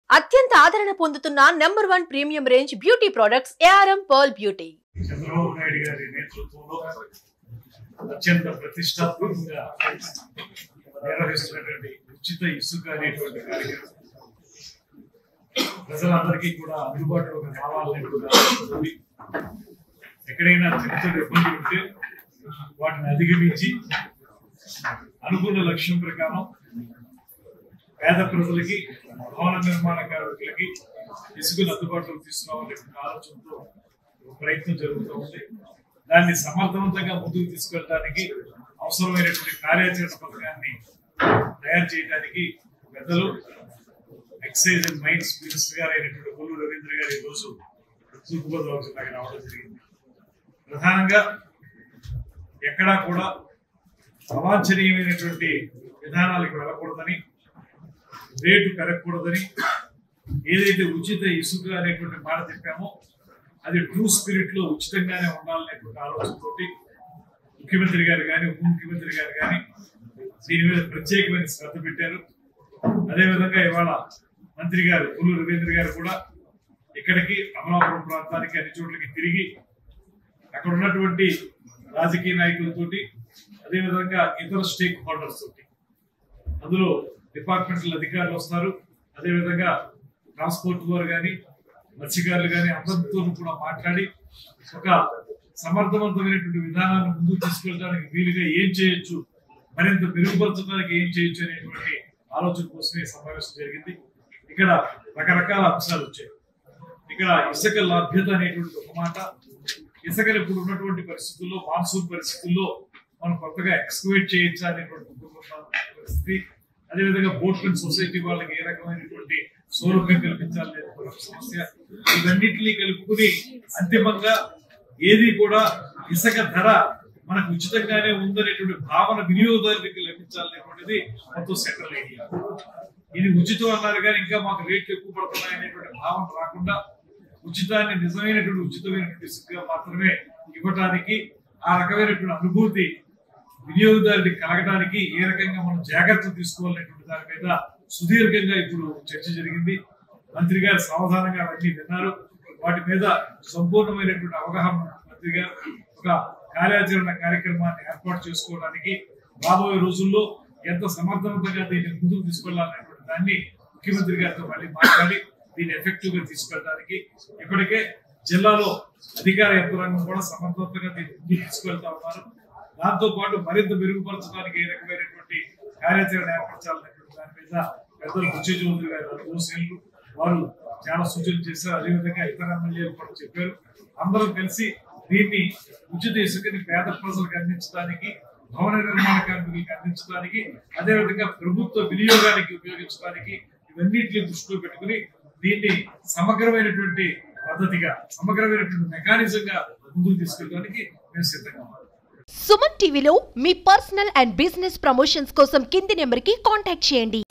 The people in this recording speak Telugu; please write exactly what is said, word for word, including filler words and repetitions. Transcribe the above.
అత్యంత ఆదరణ పొందుతున్న number one premium range beauty products ARM pearl beauty. Chandrababu Naidu గారి నేతృత్వంలో అత్యంత ప్రతిష్టాత్మకంగా నిర్వహిస్తున్నటువంటి ఉచిత ఇసుక అనేటువంటి కార్యక్రమం ప్రజలందరికీ కూడా అందుబాటులోకి రావాలని, ఎక్కడైనా చిన్న ఇబ్బంది ఉంటే వాటిని అధిగమించి అనుకున్న లక్ష్యం ప్రకారం పేద ప్రజలకి, భవన నిర్మాణ కార్మికులకి ఇసుకను అందుబాటులోకి తీసుకురావాలనే ఆలోచనతో ప్రయత్నం జరుగుతూ ఉంది. దాన్ని సమర్థవంతంగా ముందుకు తీసుకెళ్ళడానికి అవసరమైనటువంటి కార్యాచరణ పథకాన్ని తయారు చేయడానికి పెద్దలు ఎక్సైజ్ అండ్ మైన్స్ మినిస్టర్ గారు అయినటువంటి కొల్లు రవీంద్ర గారు ఈ రోజు తూర్పుగోదావరి జిల్లాకి రావడం జరిగింది. ప్రధానంగా ఎక్కడా కూడా అవాంఛనీయమైనటువంటి విధానాలకు వెళ్ళకూడదని, రేటు పెరగకూడదని, ఏదైతే ఉచిత ఇసుక అనేటువంటి మాట చెప్పామో అది ట్రూ స్పిరిట్ లో ఉచితంగానే ఉండాలనేటువంటి ఆలోచనతోటి ముఖ్యమంత్రి గారు కానీ, ఉప ముఖ్యమంత్రి గారు కానీ దీని మీద ప్రత్యేకమైన శ్రద్ధ పెట్టారు. అదేవిధంగా ఇవాళ మంత్రి గారు కొల్లు రవీంద్ర గారు కూడా ఇక్కడికి అమలాపురం ప్రాంతానికి అన్ని చోట్లకి తిరిగి అక్కడ ఉన్నటువంటి రాజకీయ నాయకులతోటి, అదేవిధంగా ఇతర స్టేక్ హోల్డర్స్ తోటి, అందులో డిపార్ట్మెంటల్ అధికారులు వస్తారు, అదేవిధంగా ట్రాన్స్పోర్ట్ వారు కానీ, మత్స్యకారులు కానీ అందరితో కూడా మాట్లాడి ఒక సమర్థవంతమైనటువంటి విధానాన్ని ముందుకు తీసుకెళ్ళడానికి వీలుగా ఏం చేయొచ్చు, మరింత మెరుగుపరచడానికి ఏం చేయొచ్చు అనేటువంటి ఆలోచన కోసమే సమావేశం జరిగింది. ఇక్కడ రకరకాల అంశాలు వచ్చాయి. ఇక్కడ ఇసుక లభ్యత అనేటువంటి ఒక మాట, ఇసుకలు ఇప్పుడు ఉన్నటువంటి పరిస్థితుల్లో, మాన్సూన్ పరిస్థితుల్లో మనం కొత్తగా ఎక్స్కవేట్ చేయొచ్చా అనేటువంటి పరిస్థితి, అదేవిధంగా బోట్మెన్ సొసైటీ వాళ్ళకి ఏ రకమైనటువంటి సౌలభ్యం కల్పించాలనే సమస్య, ఇవన్నింటినీ కలుపుకుని అంతిమంగా ఏది కూడా ఇసుక ధర మనకు ఉచితంగానే ఉందనేటువంటి భావన వినియోగదారునికి లభించాలనేటువంటిది మొత్తం సెంట్రల్ ఐడియా. ఇది ఉచితం అన్నారు కానీ ఇంకా మాకు రేట్లు ఎక్కువ పడుతున్నాయి అనేటువంటి భావన రాకుండా ఉచితాన్ని నిజమైనటువంటి ఉచితమైనటువంటి ఇసుకగా మాత్రమే ఇవ్వటానికి, ఆ రకమైనటువంటి అనుభూతి వినియోగదారునికి కలగడానికి ఏ రకంగా మనం జాగ్రత్తలు తీసుకోవాలనేటువంటి దాని మీద సుదీర్ఘంగా ఇప్పుడు చర్చ జరిగింది. మంత్రి గారు సావధానంగా అవన్నీ విన్నారు. వాటి మీద సంపూర్ణమైనటువంటి అవగాహన మంత్రి గారు ఒక కార్యాచరణ కార్యక్రమాన్ని ఏర్పాటు చేసుకోవడానికి, రాబోయే రోజుల్లో ఎంత సమర్థవంతంగా దీన్ని ముందుకు తీసుకెళ్లాలనేటువంటి దాన్ని ముఖ్యమంత్రి గారితో మళ్ళీ మాట్లాడి దీన్ని ఎఫెక్టివ్ గా తీసుకెళ్ళడానికి ఇప్పటికే జిల్లాలో అధికార యంత్రాంగం కూడా సమర్థవంతంగా దీన్ని ముందుకు తీసుకెళ్తా ఉన్నారు. దాంతో పాటు మరింత మెరుగుపరచడానికి ఏ రకమైనటువంటి కార్యాచరణ ఏర్పరచాలనేటువంటి దాని మీద పెద్దలు బుచ్చి చౌదరి గారు దోషులు వారు చాలా సూచనలు చేశారు. అదేవిధంగా ఇతర ఎమ్మెల్యేలు కూడా చెప్పారు. అందరూ కలిసి దీన్ని ఉచిత ఇసుకని పేద ప్రజలకు అందించడానికి, భవన నిర్మాణ కార్మికులకు అందించడానికి, అదేవిధంగా ప్రభుత్వ వినియోగానికి ఉపయోగించడానికి ఇవన్నింటినీ దృష్టిలో పెట్టుకుని దీన్ని సమగ్రమైనటువంటి పద్ధతిగా, సమగ్రమైనటువంటి మెకానిజంగా ముందుకు తీసుకెళ్ళడానికి మేము సిద్ధంగా ఉన్నాం. సుమన్ టీవీలో మీ పర్సనల్ అండ్ బిజినెస్ ప్రమోషన్స్ కోసం కింది నెంబర్కి కాంటాక్ట్ చేయండి.